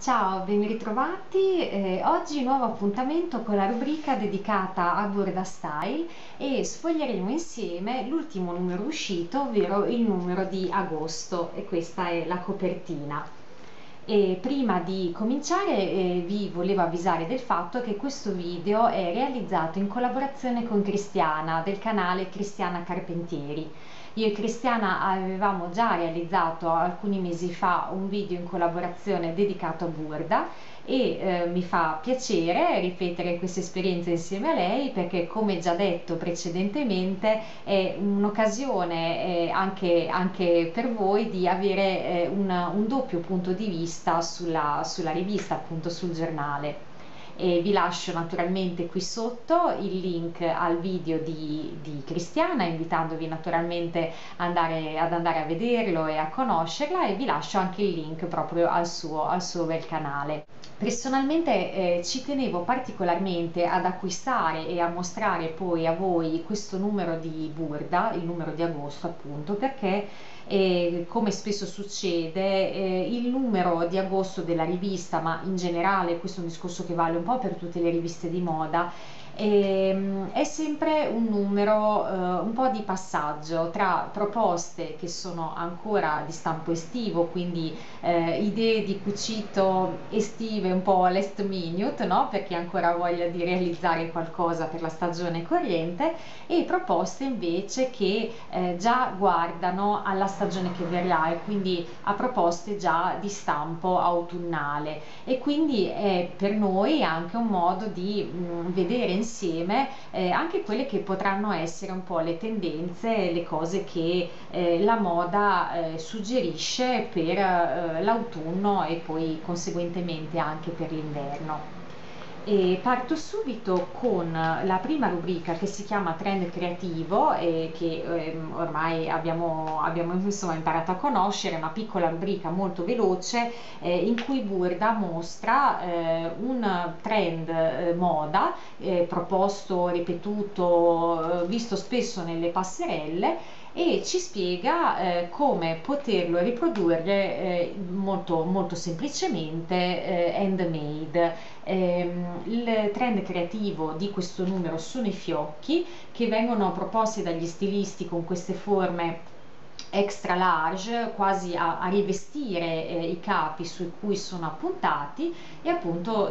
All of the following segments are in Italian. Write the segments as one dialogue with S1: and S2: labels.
S1: Ciao, ben ritrovati. Oggi nuovo appuntamento con la rubrica dedicata a Burda Style e sfoglieremo insieme l'ultimo numero uscito, ovvero il numero di agosto, e questa è la copertina. E prima di cominciare vi volevo avvisare del fatto che questo video è realizzato in collaborazione con Cristiana del canale Cristiana Carpentieri. Io e Cristiana avevamo già realizzato alcuni mesi fa un video in collaborazione dedicato a Burda e mi fa piacere ripetere questa esperienza insieme a lei, perché come già detto precedentemente è un'occasione anche per voi di avere un doppio punto di vista sulla rivista, appunto sul giornale. E vi lascio naturalmente qui sotto il link al video di Cristiana, invitandovi naturalmente ad andare a vederlo e a conoscerla, e vi lascio anche il link proprio al suo bel canale. Personalmente ci tenevo particolarmente ad acquistare e a mostrare poi a voi questo numero di Burda, il numero di agosto appunto, perché come spesso succede, il numero di agosto della rivista, ma in generale questo è un discorso che vale un po' per tutte le riviste di moda, è sempre un numero un po' di passaggio tra proposte che sono ancora di stampo estivo, quindi idee di cucito estive un po' last minute, no? Perché ancora voglia di realizzare qualcosa per la stagione corrente, e proposte invece che già guardano alla stagione che verrà, e quindi a proposte già di stampo autunnale, e quindi è per noi anche un modo di vedere insieme anche quelle che potranno essere un po' le tendenze, le cose che la moda suggerisce per l'autunno e poi conseguentemente anche per l'inverno. E parto subito con la prima rubrica, che si chiama Trend Creativo, e che ormai abbiamo insomma imparato a conoscere, una piccola rubrica molto veloce in cui Burda mostra un trend moda proposto, ripetuto, visto spesso nelle passerelle, e ci spiega come poterlo riprodurre molto, molto semplicemente, handmade. Il trend creativo di questo numero sono i fiocchi, che vengono proposti dagli stilisti con queste forme extra large, quasi a rivestire i capi su cui sono appuntati, e appunto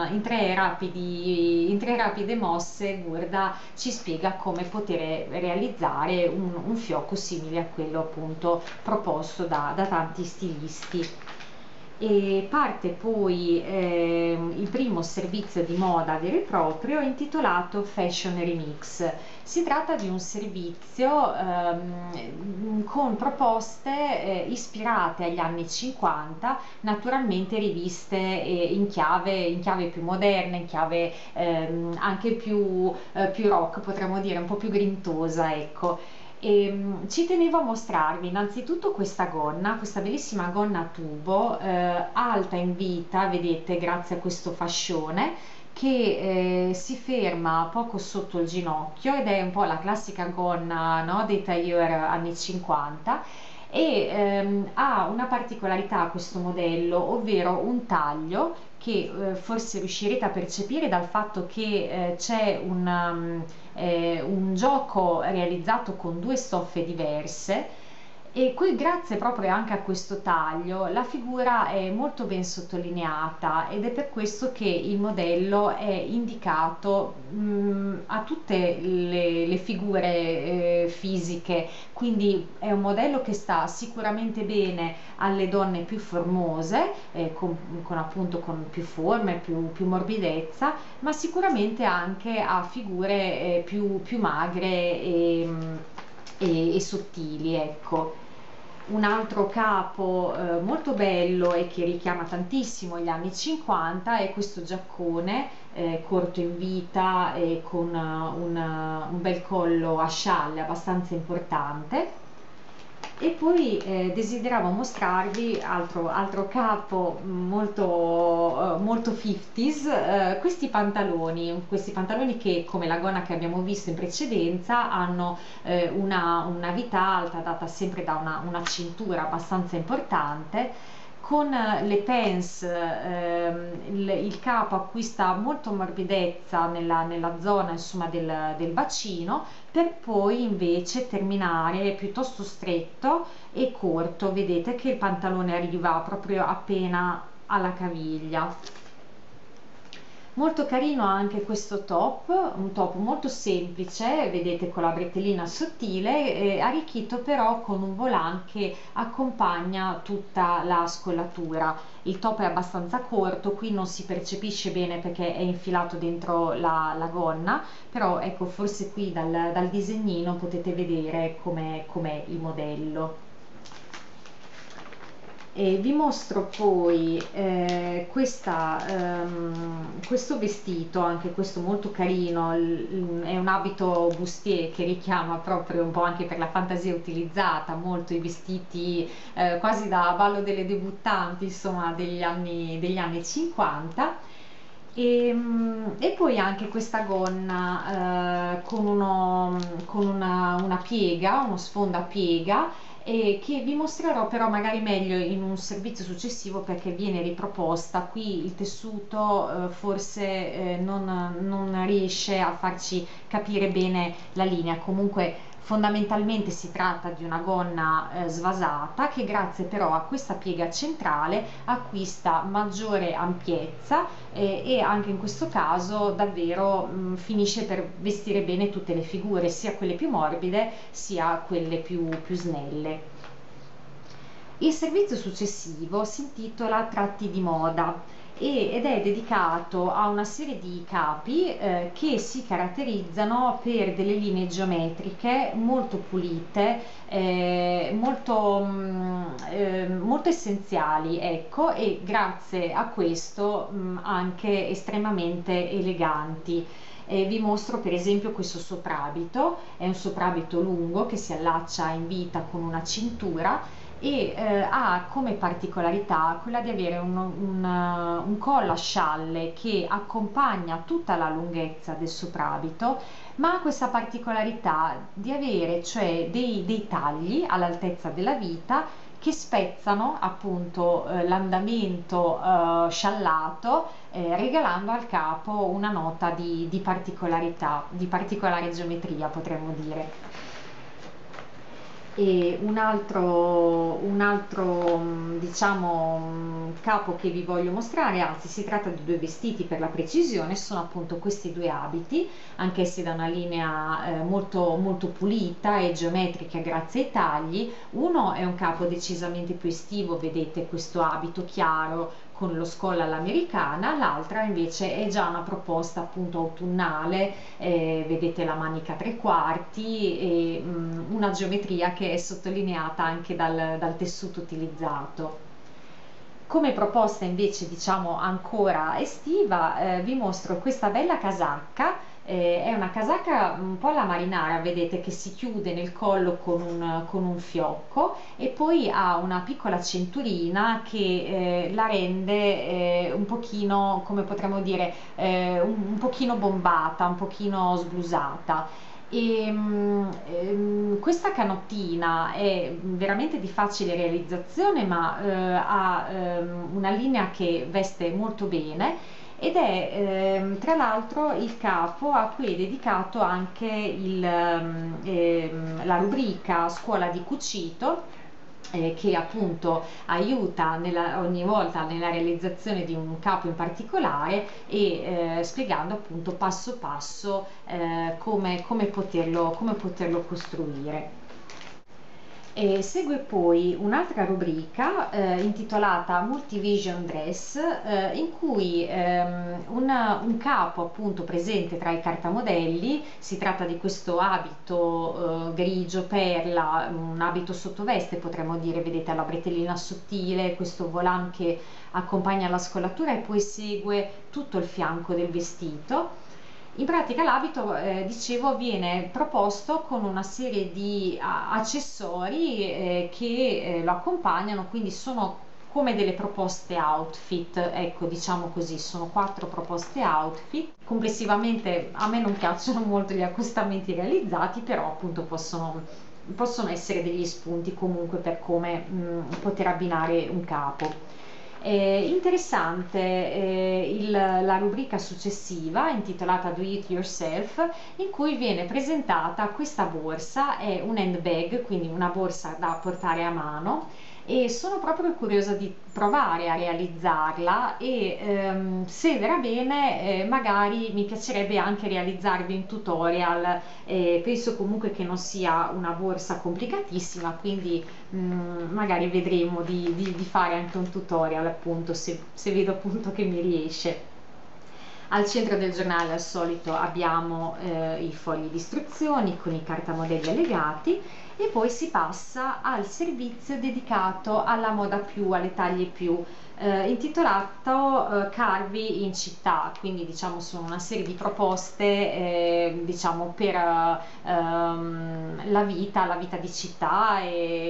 S1: in tre rapide mosse Burda ci spiega come poter realizzare un fiocco simile a quello appunto proposto da tanti stilisti. E parte poi il primo servizio di moda vero e proprio, intitolato Fashion Remix. Si tratta di un servizio con proposte ispirate agli anni 50, naturalmente riviste in chiave più moderna, in chiave anche più rock, potremmo dire, un po' più grintosa, ecco. Ci tenevo a mostrarvi innanzitutto questa gonna, questa bellissima gonna a tubo, alta in vita, vedete, grazie a questo fascione che si ferma poco sotto il ginocchio, ed è un po' la classica gonna, no, dei tailleur anni 50. E ha una particolarità questo modello, ovvero un taglio che forse riuscirete a percepire dal fatto che c'è un gioco realizzato con due stoffe diverse, e qui grazie proprio anche a questo taglio la figura è molto ben sottolineata, ed è per questo che il modello è indicato a tutte le figure fisiche, quindi è un modello che sta sicuramente bene alle donne più formose, appunto con più forme, più morbidezza, ma sicuramente anche a figure più magre e sottili, ecco. Un altro capo molto bello e che richiama tantissimo gli anni 50 è questo giaccone corto in vita e con un bel collo a scialle abbastanza importante. E poi desideravo mostrarvi altro capo molto 50s, questi pantaloni che, come la gonna che abbiamo visto in precedenza, hanno una vita alta data sempre da una cintura abbastanza importante, Con le pants il capo acquista molto morbidezza nella zona, insomma, del bacino, per poi invece terminare piuttosto stretto e corto. Vedete che il pantalone arriva proprio appena alla caviglia. Molto carino anche questo top, un top molto semplice, vedete, con la bretellina sottile, arricchito però con un volant che accompagna tutta la scollatura. Il top è abbastanza corto, qui non si percepisce bene perché è infilato dentro la gonna, però ecco, forse qui dal disegnino potete vedere com'è il modello. E vi mostro poi questo vestito, anche questo molto carino, è un abito bustier che richiama proprio un po' anche per la fantasia utilizzata, molto i vestiti quasi da ballo delle debuttanti, insomma, degli anni 50. E poi anche questa gonna con una piega, uno sfondo a piega, e che vi mostrerò però magari meglio in un servizio successivo, perché viene riproposta. Qui il tessuto forse non riesce a farci capire bene la linea. Comunque fondamentalmente si tratta di una gonna svasata, che grazie però a questa piega centrale acquista maggiore ampiezza, e anche in questo caso davvero finisce per vestire bene tutte le figure, sia quelle più morbide sia quelle più snelle. Il servizio successivo si intitola Tratti di moda ed è dedicato a una serie di capi che si caratterizzano per delle linee geometriche molto pulite, molto essenziali, ecco, e grazie a questo anche estremamente eleganti. Vi mostro per esempio questo soprabito, è un soprabito lungo che si allaccia in vita con una cintura, e ha come particolarità quella di avere un collo a scialle che accompagna tutta la lunghezza del soprabito, ma ha questa particolarità di avere, cioè, dei tagli all'altezza della vita che spezzano appunto l'andamento sciallato, regalando al capo una nota di particolarità, di particolare geometria, potremmo dire. E diciamo, capo che vi voglio mostrare, anzi si tratta di due vestiti per la precisione, sono appunto questi due abiti, anch'essi da una linea molto pulita e geometrica grazie ai tagli. Uno è un capo decisamente più estivo, vedete questo abito chiaro con lo scollo all'americana, l'altra invece è già una proposta appunto autunnale, vedete la manica a 3/4 e una geometria che è sottolineata anche dal tessuto utilizzato. Come proposta invece, diciamo, ancora estiva, vi mostro questa bella casacca. È una casacca un po' alla marinara, vedete, che si chiude nel collo con un fiocco, e poi ha una piccola cinturina che la rende un pochino, come potremmo dire, un pochino bombata, un pochino sblusata. Questa canottina è veramente di facile realizzazione, ma ha una linea che veste molto bene, ed è tra l'altro il capo a cui è dedicato anche la rubrica Scuola di Cucito, che appunto aiuta ogni volta nella realizzazione di un capo in particolare, e spiegando appunto passo passo come poterlo costruire. E segue poi un'altra rubrica intitolata Multivision Dress, in cui un capo appunto presente tra i cartamodelli. Si tratta di questo abito grigio perla, un abito sottoveste potremmo dire, vedete, alla bretellina sottile, questo volant che accompagna la scollatura e poi segue tutto il fianco del vestito. In pratica l'abito, dicevo, viene proposto con una serie di accessori che lo accompagnano, quindi sono come delle proposte outfit, ecco, diciamo così, sono 4 proposte outfit. Complessivamente a me non piacciono molto gli accostamenti realizzati, però appunto possono essere degli spunti comunque per come poter abbinare un capo. Interessante la rubrica successiva intitolata Do It Yourself, in cui viene presentata questa borsa. È un handbag, quindi una borsa da portare a mano, e sono proprio curiosa di provare a realizzarla e se verrà bene magari mi piacerebbe anche realizzarvi un tutorial. Penso comunque che non sia una borsa complicatissima, quindi magari vedremo di fare anche un tutorial, appunto, se vedo appunto che mi riesce. Al centro del giornale al solito abbiamo i fogli di istruzioni con i cartamodelli allegati, e poi si passa al servizio dedicato alla moda più, alle taglie più, intitolato Carvi in città. Quindi diciamo sono una serie di proposte diciamo per la vita di città e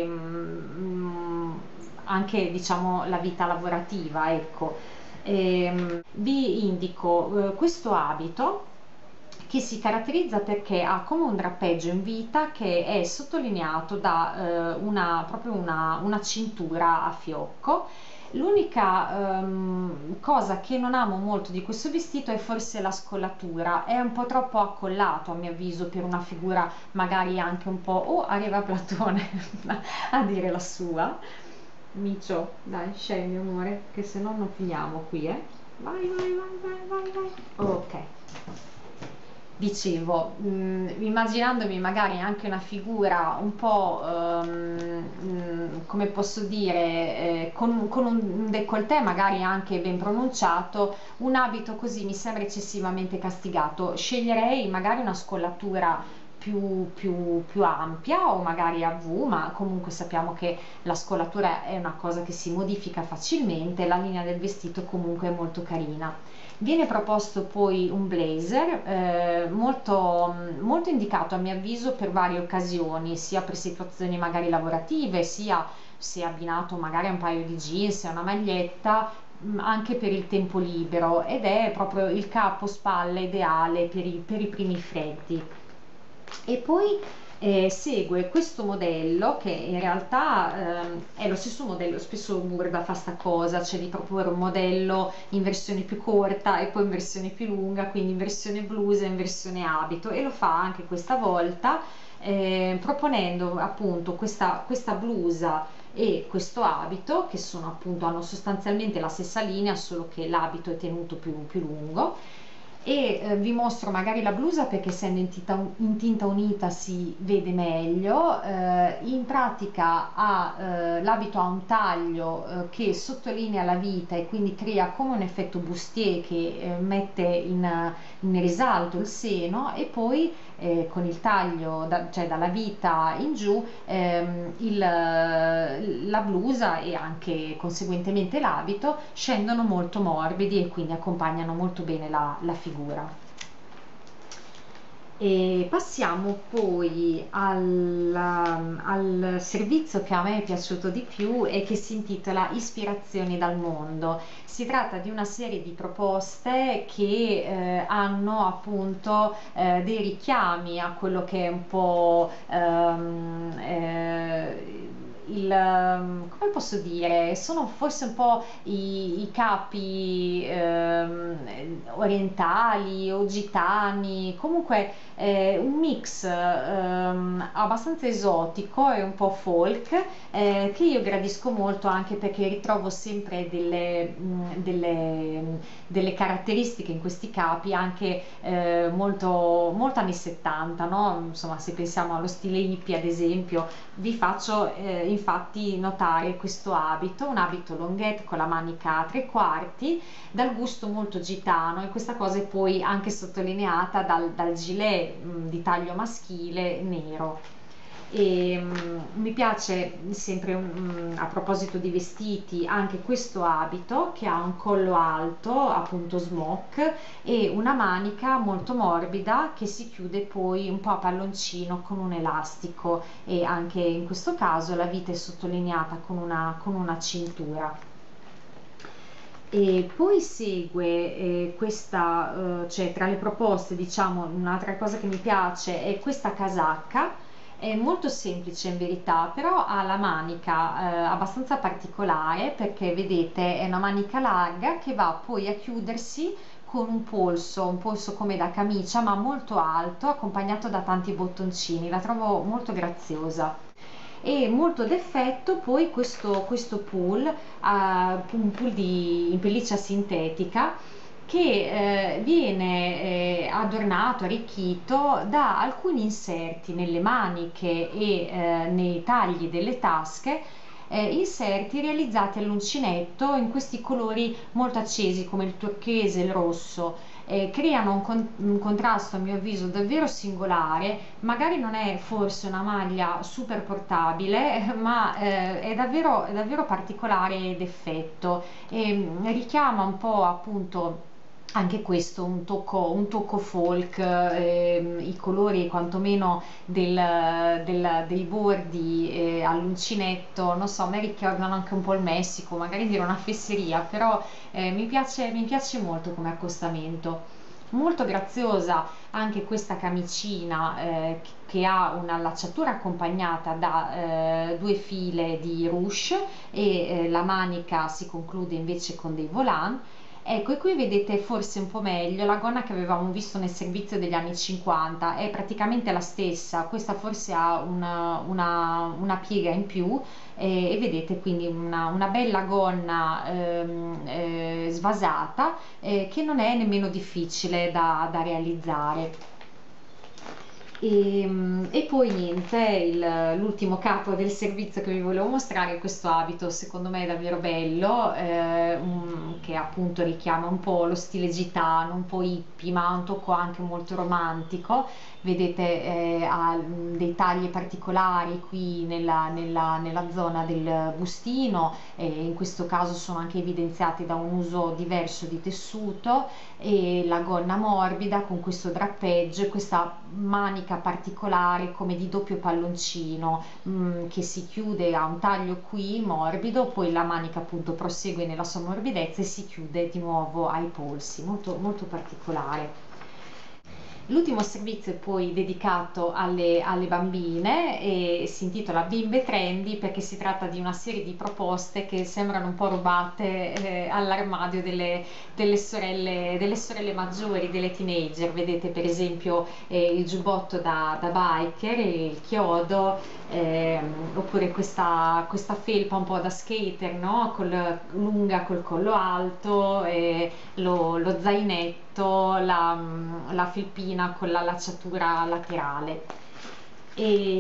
S1: anche diciamo la vita lavorativa, ecco. Vi indico questo abito che si caratterizza perché ha come un drappeggio in vita che è sottolineato da proprio una cintura a fiocco. L'unica cosa che non amo molto di questo vestito è forse la scollatura, è un po' troppo accollato a mio avviso per una figura magari anche un po'... Oh, arriva Platone a dire la sua. Micio, dai, scendi amore, che se no non finiamo qui, eh. Vai, vai, vai, vai, vai, vai. Ok. Dicevo, immaginandomi magari anche una figura un po', come posso dire, con un décolleté magari anche ben pronunciato, un abito così mi sembra eccessivamente castigato. Sceglierei magari una scollatura più ampia, o magari a V, ma comunque sappiamo che la scollatura è una cosa che si modifica facilmente. La linea del vestito comunque è molto carina. Viene proposto poi un blazer molto indicato a mio avviso per varie occasioni, sia per situazioni magari lavorative, sia se abbinato magari a un paio di jeans e una maglietta, anche per il tempo libero, ed è proprio il capo spalle ideale per i primi freddi. E poi segue questo modello che in realtà è lo stesso modello. Spesso Burda fa sta cosa, cioè di proporre un modello in versione più corta e poi in versione più lunga, quindi in versione blusa e in versione abito, e lo fa anche questa volta proponendo appunto questa blusa e questo abito, che sono appunto, hanno sostanzialmente la stessa linea, solo che l'abito è tenuto più lungo. E vi mostro magari la blusa perché essendo in tinta unita si vede meglio. In pratica l'abito ha un taglio che sottolinea la vita e quindi crea come un effetto bustier che mette in risalto il seno, e poi con il taglio cioè dalla vita in giù, la blusa e anche conseguentemente l'abito scendono molto morbidi e quindi accompagnano molto bene la figura. E passiamo poi al servizio che a me è piaciuto di più e che si intitola Ispirazioni dal mondo. Si tratta di una serie di proposte che hanno appunto dei richiami a quello che è un po' come posso dire, sono forse un po' i capi orientali o gitani, comunque un mix abbastanza esotico e un po' folk, che io gradisco molto, anche perché ritrovo sempre delle caratteristiche in questi capi anche molto anni 70, no? Insomma, se pensiamo allo stile hippie ad esempio. Vi faccio infatti notare questo abito, un abito longhetto con la manica a 3/4, dal gusto molto gitano, e questa cosa è poi anche sottolineata dal gilet di taglio maschile nero. E mi piace sempre a proposito di vestiti anche questo abito che ha un collo alto, appunto smock, e una manica molto morbida che si chiude poi un po' a palloncino con un elastico, e anche in questo caso la vita è sottolineata con una cintura. E poi segue questa, cioè tra le proposte, diciamo, un'altra cosa che mi piace è questa casacca È molto semplice in verità, però ha la manica abbastanza particolare, perché vedete è una manica larga che va poi a chiudersi con un polso come da camicia ma molto alto, accompagnato da tanti bottoncini. La trovo molto graziosa. E molto d'effetto poi questo pull, un pull in pelliccia sintetica, che viene adornato, arricchito da alcuni inserti nelle maniche e nei tagli delle tasche, inserti realizzati all'uncinetto in questi colori molto accesi come il turchese e il rosso. Creano un contrasto a mio avviso davvero singolare. Magari non è forse una maglia super portabile, ma è davvero particolare ed effetto, e richiama un po' appunto anche questo un tocco folk, i colori quantomeno dei bordi all'uncinetto, non so, a me ricordano anche un po' il Messico, magari dire una fesseria, però mi piace molto come accostamento. Molto graziosa anche questa camicina, che ha un'allacciatura accompagnata da due file di ruche, e la manica si conclude invece con dei volant. Ecco, e qui vedete forse un po' meglio la gonna che avevamo visto nel servizio degli anni 50, è praticamente la stessa, questa forse ha una piega in più, e vedete quindi una bella gonna svasata, che non è nemmeno difficile da realizzare. E poi niente, l'ultimo capo del servizio che vi volevo mostrare è questo abito, secondo me è davvero bello, che appunto richiama un po' lo stile gitano, un po' hippie, ma ha un tocco anche molto romantico. Vedete, ha dei tagli particolari qui nella zona del bustino, in questo caso sono anche evidenziati da un uso diverso di tessuto, e la gonna morbida con questo drappeggio e questa manica particolare come di doppio palloncino, che si chiude a un taglio qui morbido, poi la manica appunto prosegue nella sua morbidezza e si chiude di nuovo ai polsi, molto, molto particolare. L'ultimo servizio è poi dedicato alle bambine e si intitola Bimbe Trendy, perché si tratta di una serie di proposte che sembrano un po' rubate all'armadio delle sorelle maggiori, delle teenager. Vedete per esempio il giubbotto da biker, il chiodo, oppure questa felpa un po' da skater, no? Lunga col collo alto, lo zainetto, la felpina con la lacciatura laterale. E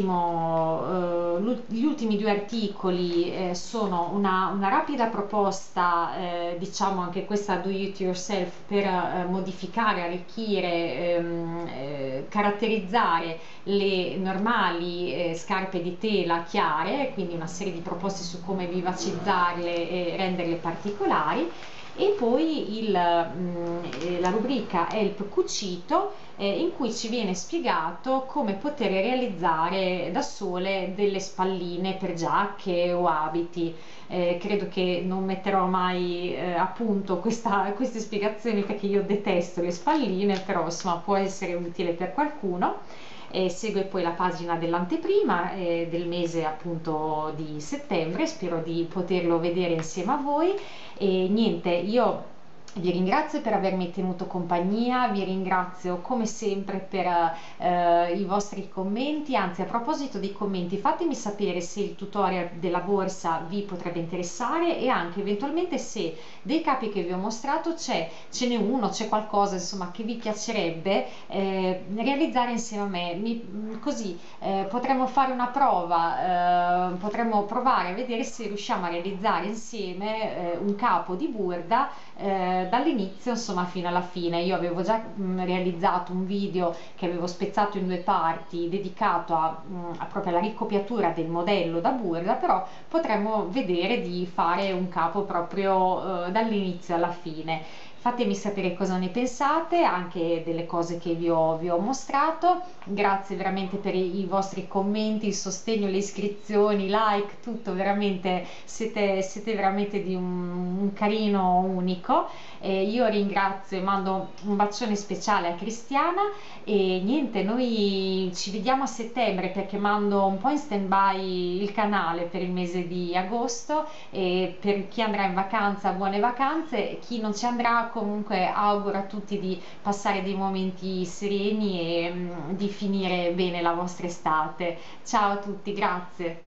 S1: gli ultimi due articoli sono una rapida proposta, diciamo anche questa do it yourself, per modificare, arricchire, caratterizzare le normali scarpe di tela chiare, quindi una serie di proposte su come vivacizzarle e renderle particolari. E poi la rubrica Help Cucito, in cui ci viene spiegato come poter realizzare da sole delle spalline per giacche o abiti. Credo che non metterò mai a punto queste spiegazioni, perché io detesto le spalline, però insomma può essere utile per qualcuno. Segue poi la pagina dell'anteprima del mese appunto di settembre, spero di poterlo vedere insieme a voi. E niente, io vi ringrazio per avermi tenuto compagnia, vi ringrazio come sempre per i vostri commenti. Anzi, a proposito di commenti, fatemi sapere se il tutorial della borsa vi potrebbe interessare, e anche eventualmente se dei capi che vi ho mostrato ce n'è uno, c'è qualcosa insomma che vi piacerebbe realizzare insieme a me. Così potremmo fare una prova, potremmo provare a vedere se riusciamo a realizzare insieme un capo di burda dall'inizio insomma fino alla fine. Io avevo già realizzato un video che avevo spezzato in due parti, dedicato proprio alla ricopiatura del modello da burda, però potremmo vedere di fare un capo proprio dall'inizio alla fine. Fatemi sapere cosa ne pensate, anche delle cose che vi ho mostrato. Grazie veramente per i vostri commenti, il sostegno, le iscrizioni, i like, tutto veramente, siete veramente di un carino unico. Io ringrazio e mando un bacione speciale a Cristiana e niente, noi ci vediamo a settembre perché mando un po' in stand-by il canale per il mese di agosto, e per chi andrà in vacanza buone vacanze, e chi non ci andrà comunque auguro a tutti di passare dei momenti sereni e di finire bene la vostra estate. Ciao a tutti, grazie.